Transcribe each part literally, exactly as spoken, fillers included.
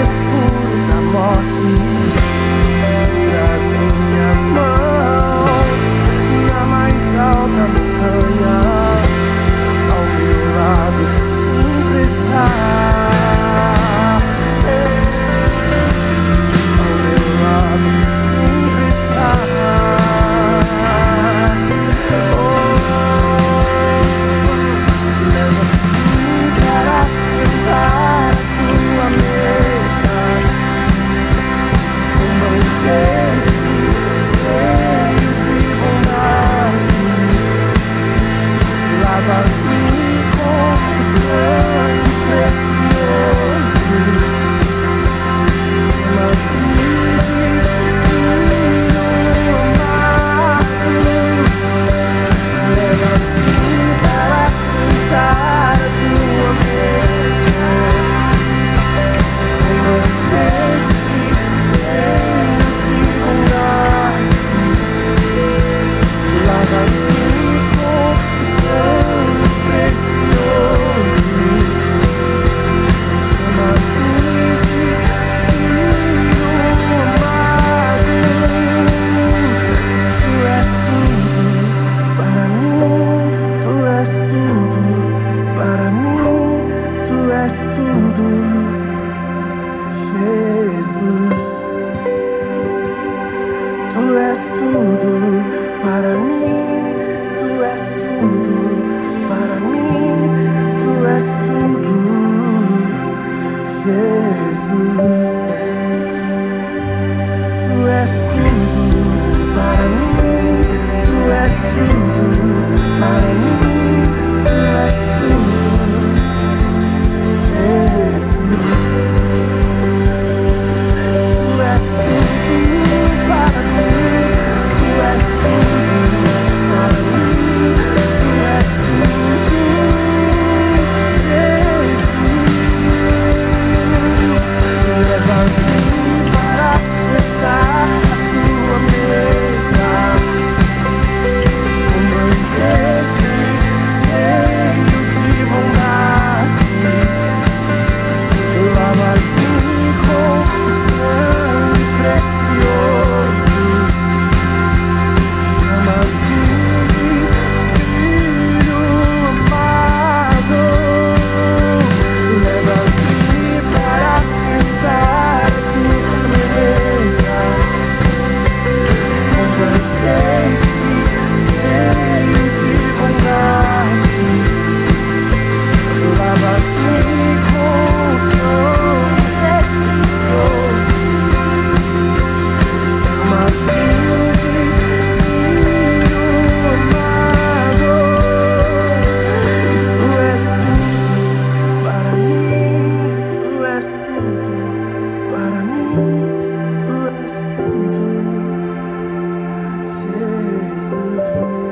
escuro da morte, seguras em minhas mãos, na mais alta montanha, ao meu lado sempre está. Ao meu lado sempre está. Oh, leva-me para sentar à tua mesa, um banquete cheio de bondade. Lavas-me com o sangue precioso, chamas-me de filho amado. Levas-me para sentar à tua mesa, um banquete cheio de bondade. Lavas-me com o sangue precioso, chamas-me de filho amado. Tu és tudo para mim, tu és tudo para mim, tu és tudo, Jesus. Tu és tudo para mim, tu és tudo para mim, tu és tudo, Jesus. Tu és tudo para mim, tu és tudo para mim, tu és tudo, Jesus. Tu és tudo para mim, tu és tudo para mim, tu és tudo, Jesus. Levas-me para sentar à tua mesa, um banquete cheio de bondade. Lavas-me com o sangue precioso, chamas-me de filho amado. Levas-me para sentar à tua mesa, um banquete cheio de bondade. Lavas-me com o sangue precioso, chamas-me de filho amado. Tu és tudo para mim, tu és tudo para mim, tu és tudo, Jesus.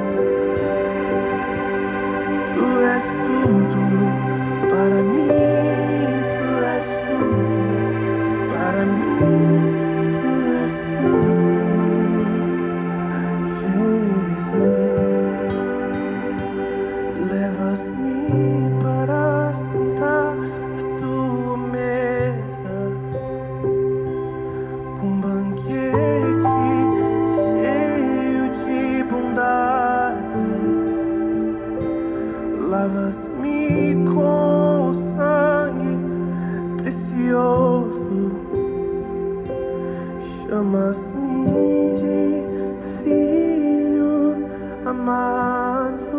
Tu és tudo para mim, tu és tudo para mim, tu és tudo, Jesus. Levas-me para sentar à tua mesa, com banquete cheio de bondade. Lavas-me com o sangue precioso, chamas-me de filho amado.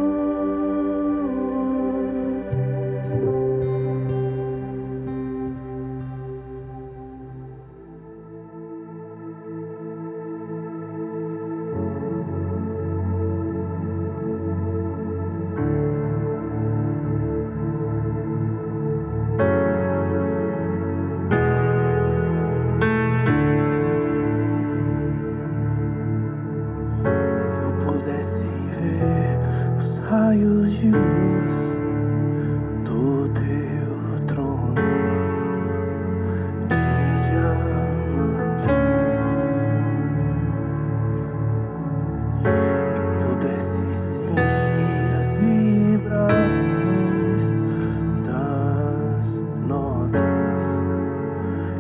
Se eu pudesse ver os raios de luz do teu trono de diamante, e pudesse sentir as vibrações das notas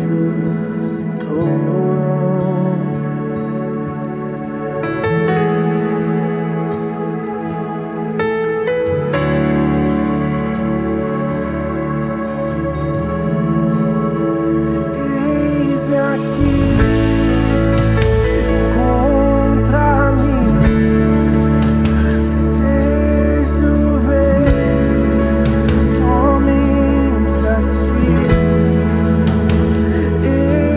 Somente a ti.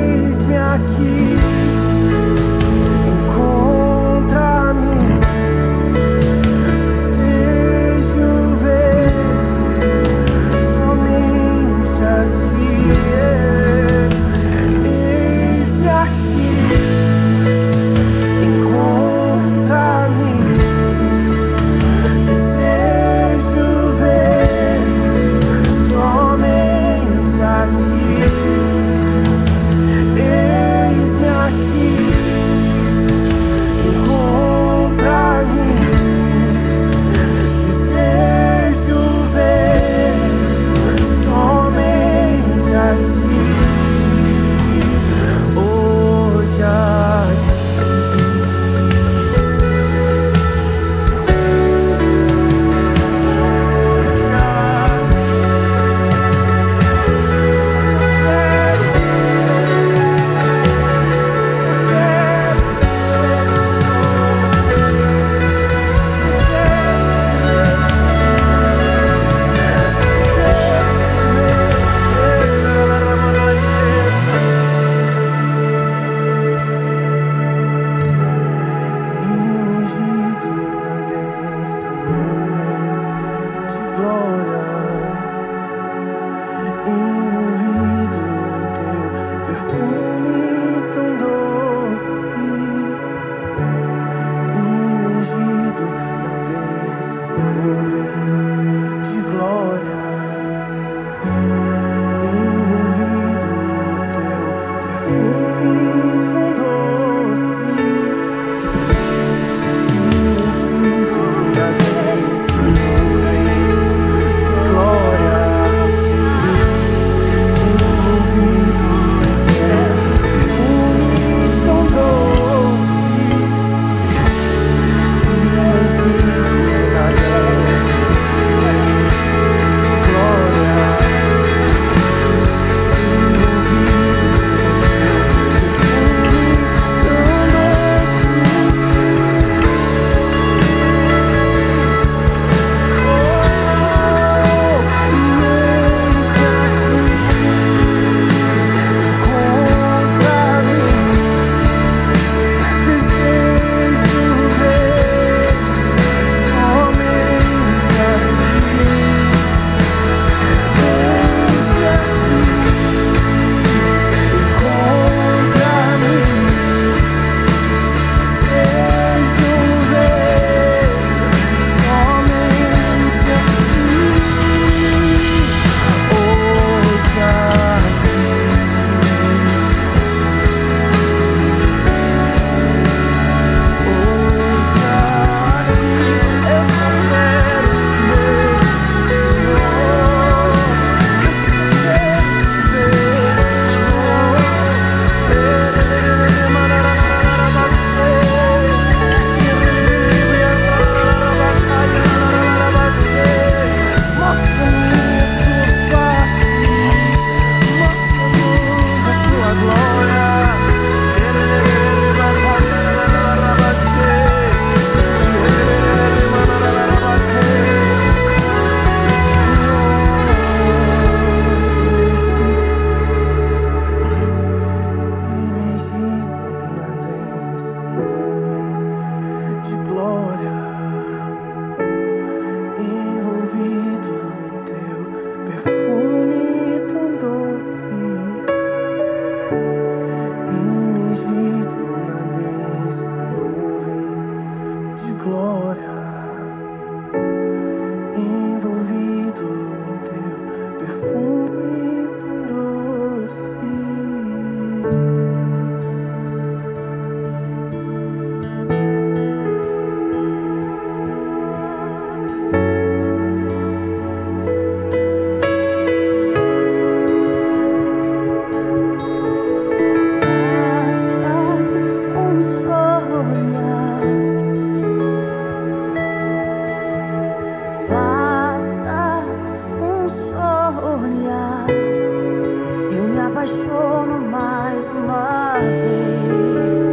apaixono mais uma vez.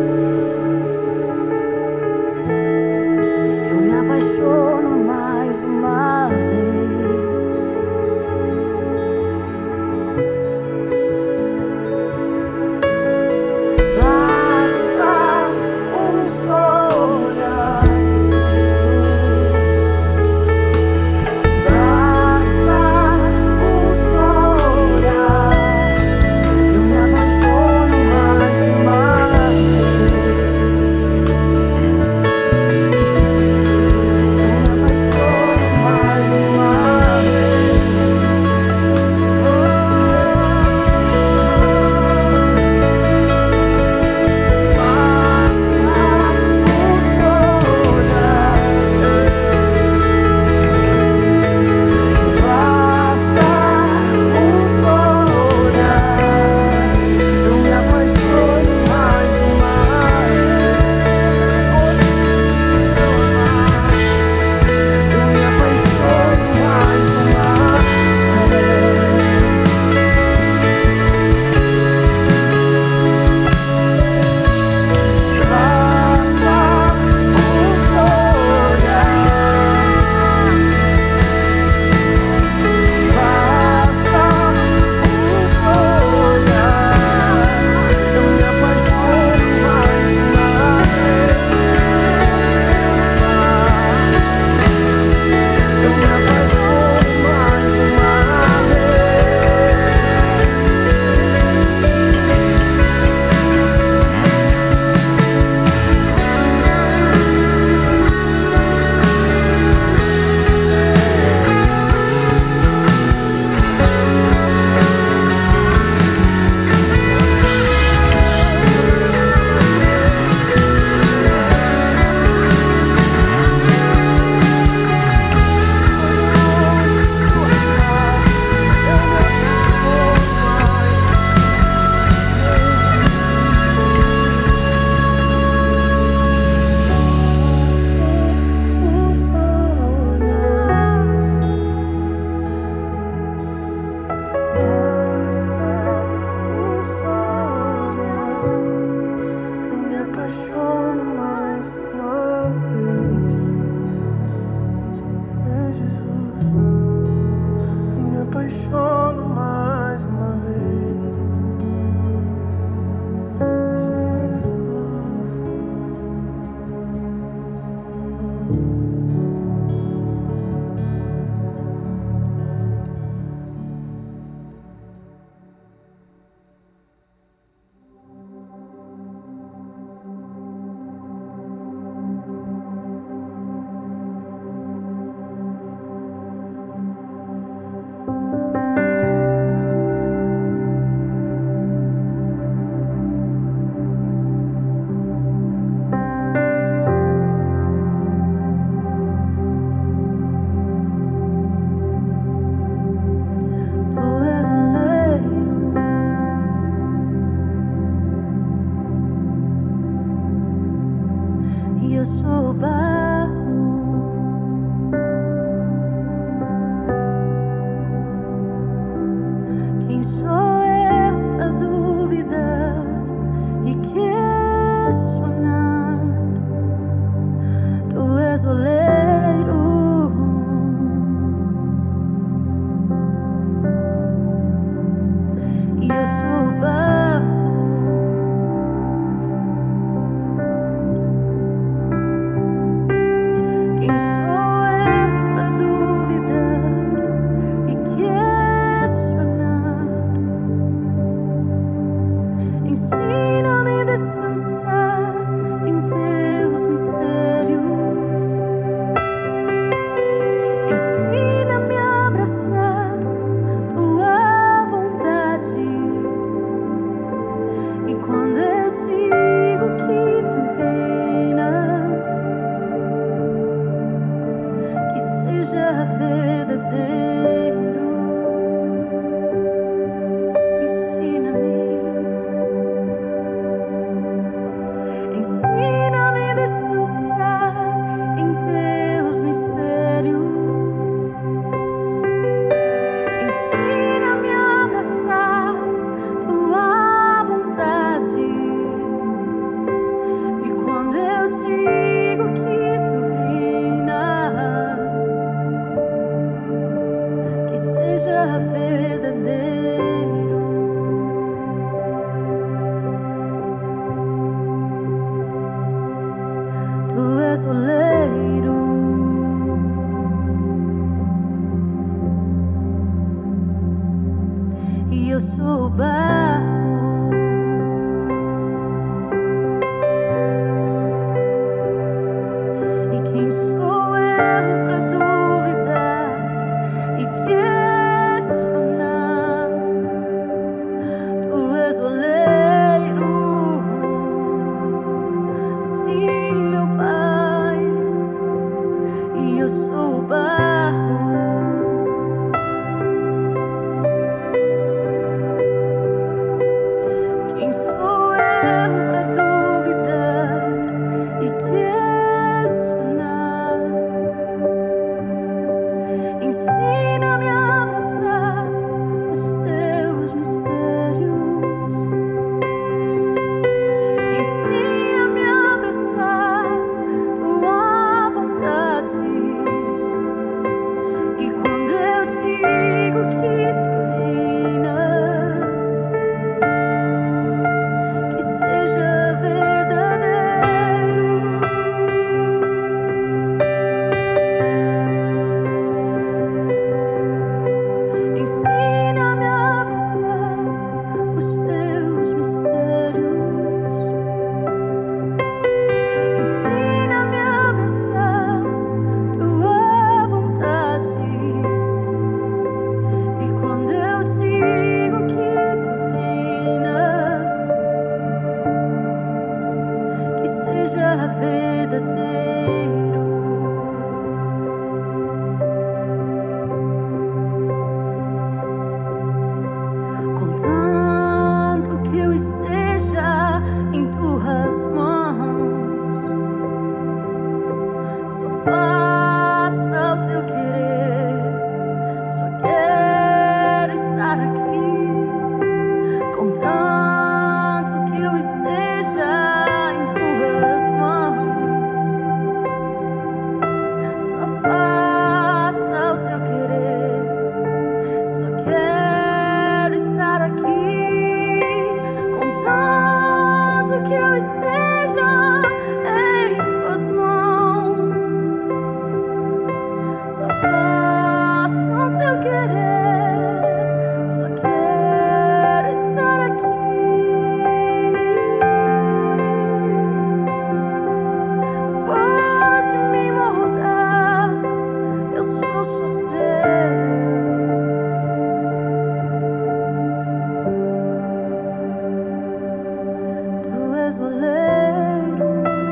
Eu me apaixono mais uma vez. Basta um só olhar, Jesus. Basta um só olhar. Eu me apaixono mais uma vez. Eu me apaixono mais uma vez. Apaixono mais uma vez, eu sou barro. Quem sou eu pra duvidar e questionar? Tu és o oleiro e eu sou barro. Quem sou eu pra duvidar e questionar? Ensina-me a descansar em teus mistérios. Ensina-me a abraçar tua vontade. E quando eu digo que tu reinas, que seja verdadeiro. Ensina-me. és oleiro e eu sou o barro. E quem sou eu pra duvidar e questionar? Tu és oleiro, sim, meu Pai, e eu sou o barro. Quem sou eu pra duvidar e questionar? Ensina-me a abraçar os teus mistérios. Ensina-me a abraçar tua vontade. E quando eu digo que tu reinas, que seja verdadeiro. Ensina-me a abraçar os teus mistérios. Ensina-me a abraçar tua vontade. E quando eu digo que tu reinas, que seja verdadeiro. Contanto que eu esteja em tuas mãos, só faça o teu querer, só quero estar aqui. Contanto que eu esteja em tuas mãos, só faça o teu querer, só quero estar aqui. Contanto que eu esteja em tuas mãos, só faça o teu querer, só quero estar aqui. Pode me moldar, eu sou só teu. Tu és o oleiro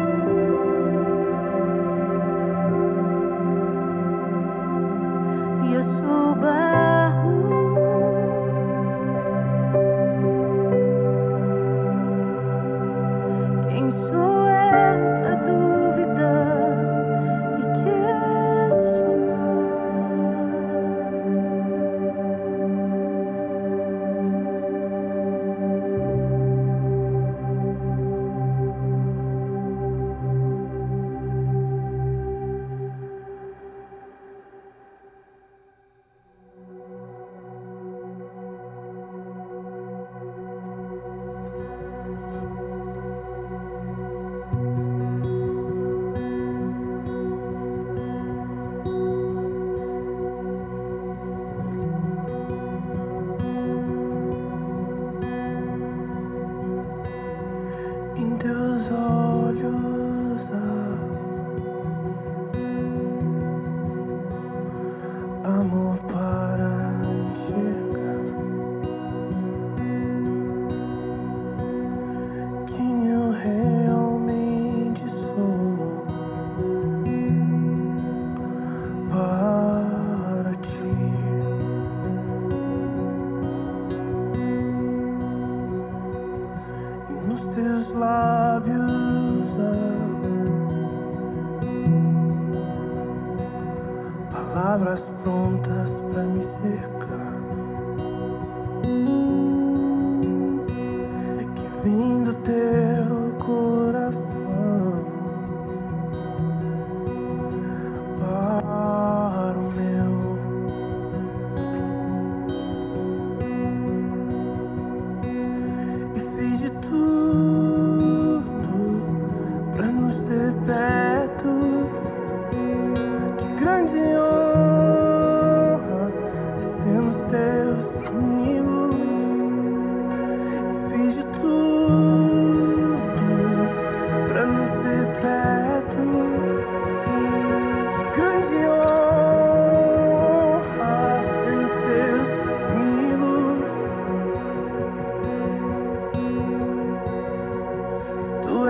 e eu sou o barro. Quem sou eu pra duvidar e questionar? Em teus olhos há amor para enxergar quem eu realmente sou para ti. E nos teus lábios há palavras prontas pra me cercar, que vem do teu coração para o meu. E fiz de tudo pra nos ter perto,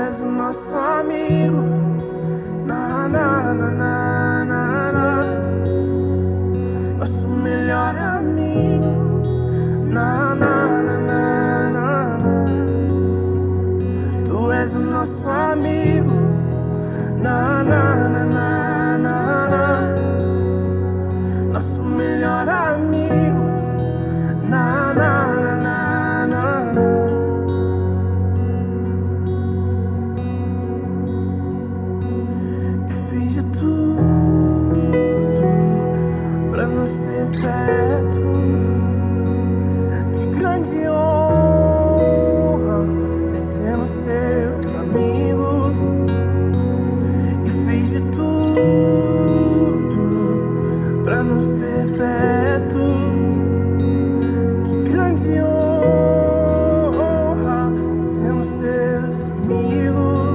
és o nosso amigo. Na, na, na, na, na, na. Nosso melhor amigo. Na, na, na, na, na, na. Tu és o nosso amigo. Na, na, na, na, na, na. Nosso melhor amigo. Na, na, na, na, na, na. Fiz de tudo pra nos ter perto. Que grande honra é sermos teus amigos. E fiz de tudo pra nos ter perto. Que grande honra sermos teus amigos.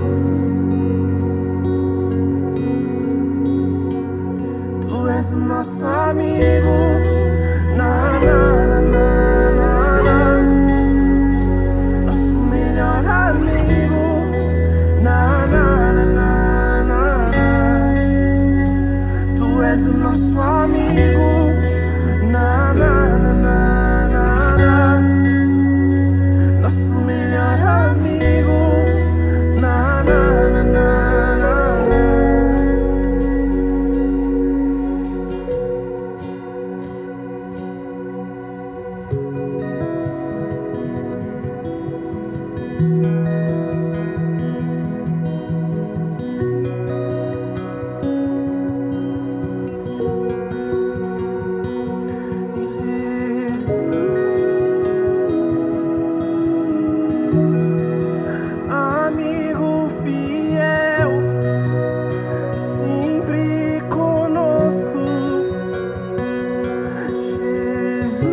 Tu és o nosso amigo. Na, na, na, na, na, na. Nosso melhor amigo. Na, na, na, na, na, na. Tu és o nosso amigo. Na, na, na, na, na, na. Nosso melhor amigo. Na, na, na, na, na, na. Jesus, amigo fiel, sempre conosco. Jesus,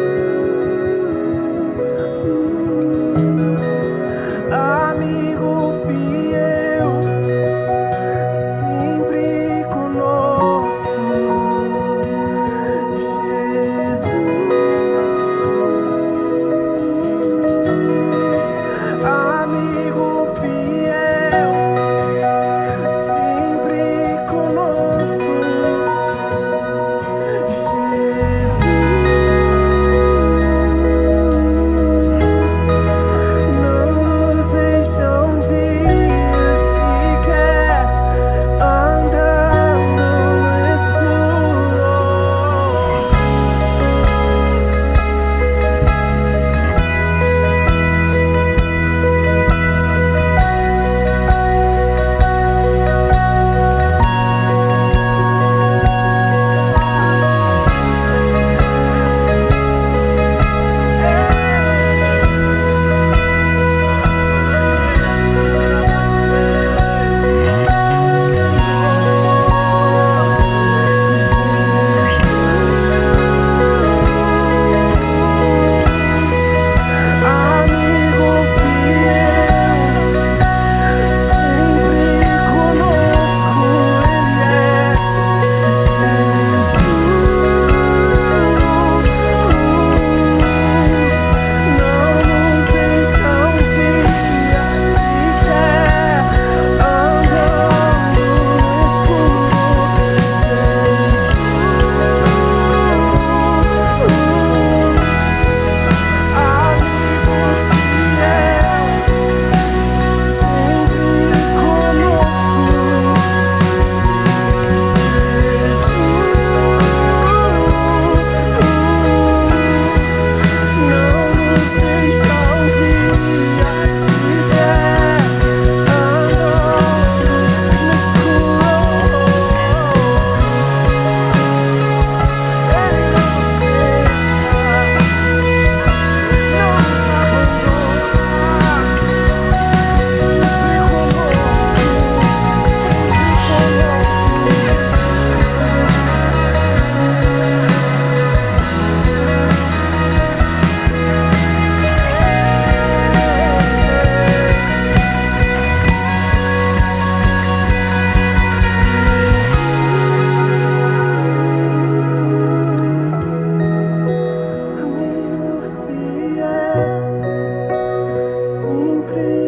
amigo fiel, sempre conosco. Jesus, amigo fiel, sempre conosco. Jesus, não nos deixa um dia sequer andando no escuro. Amigo fiel, sempre conosco Ele é. Jesus, não nos deixa um dia sequer andando no escuro. Jesus, amigo fiel, sempre conosco. Jesus, não nos deixa um dia sequer andando no escuro. Ele não nos deixa, não nos abandona. Sempre conosco, sempre amigo fiel, sempre